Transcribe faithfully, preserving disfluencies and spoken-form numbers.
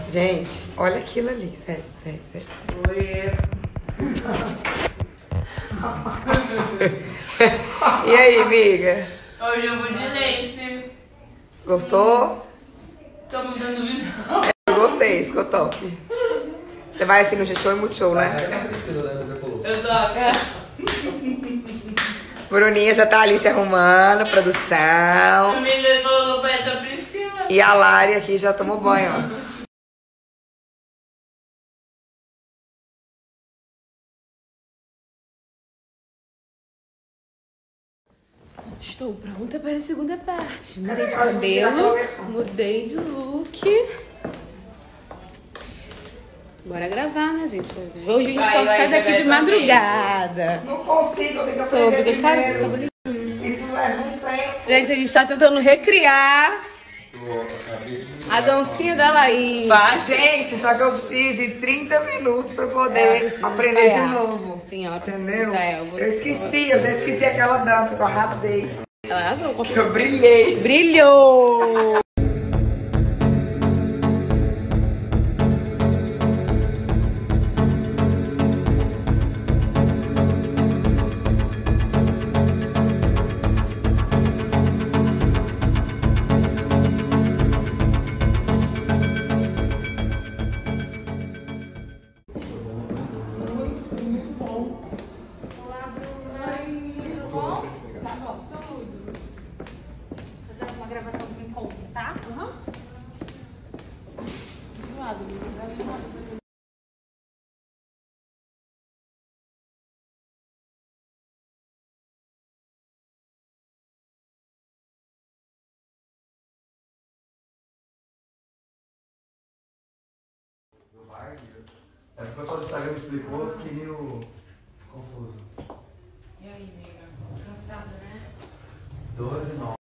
Gente, olha aquilo ali. Sério, sério, sério. sério. Oi. E aí, amiga? Hoje eu vou de lace. Gostou? Tô mudando visão. Eu gostei, ficou top. Você vai assim no G-Show e Multishow, né? Eu tô. Bruninha já tá ali se arrumando, produção. A menina falou pra essa Priscila. E a Lari aqui já tomou banho, ó. Estou pronta para a segunda parte. Mudei de cabelo, mudei de look. Bora gravar, né, gente? Hoje a gente Vai, só vai, sai vai, daqui vai, de vai, Não madrugada. consigo, amiga. Soube, gostaram desse primeiro. cabelo? Isso é um tempo. Gente, a gente tá tentando recriar a dancinha da Laís. Gente, só que eu preciso de trinta minutos pra poder É, preciso aprender ensaiar. de novo. Sim, ela precisa Entendeu? ensaiar, eu vou- Eu esqueci, eu já esqueci aquela dança que eu arrasei. Ela arrasou. Eu brilhei. Brilhou! É porque o pessoal do Instagram me explicou, eu fiquei meio confuso. E aí, amiga? Cansada, né? doze, nove.